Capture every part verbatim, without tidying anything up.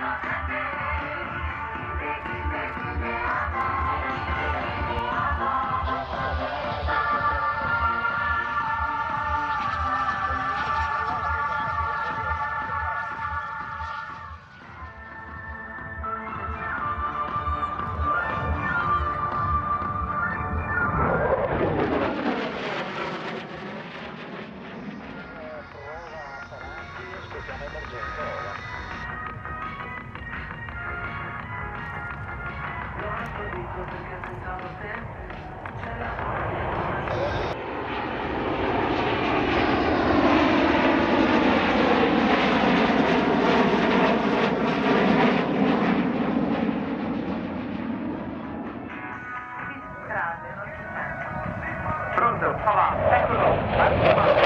Pronto, avanti, eccolo,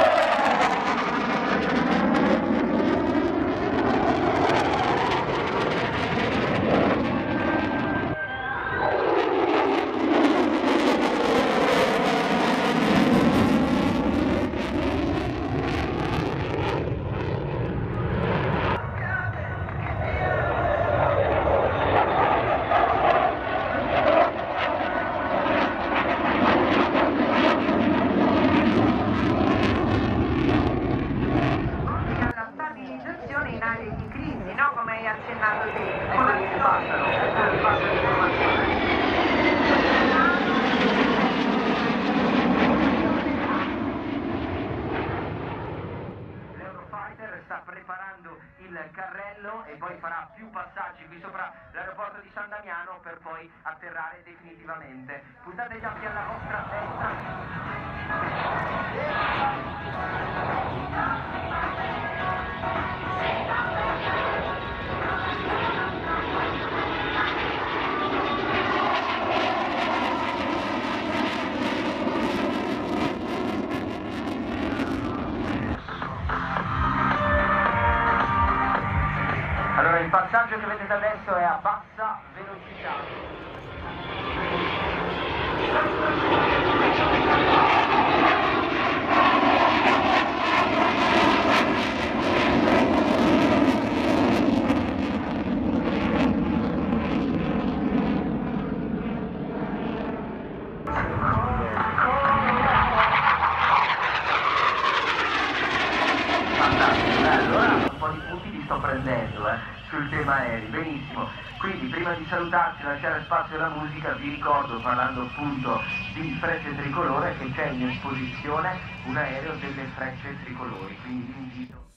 in aree di crisi, no? Come hai accennato te. Ecco lì che passano, ecco lì passano informazioni. L'Eurofighter sta preparando il carrello e poi farà più passaggi qui sopra l'aeroporto di San Damiano per poi atterrare definitivamente. Puntate gli occhi alla vostra destra. Allora, il passaggio che vedete adesso è a bassa velocità. Fantastico, eh, allora un po' di punti li sto prendendo, eh. Sul tema aerei, benissimo. Quindi prima di salutarci e lasciare spazio alla musica vi ricordo, parlando appunto di Frecce Tricolore, che c'è in esposizione un aereo delle Frecce Tricolori, quindi vi invito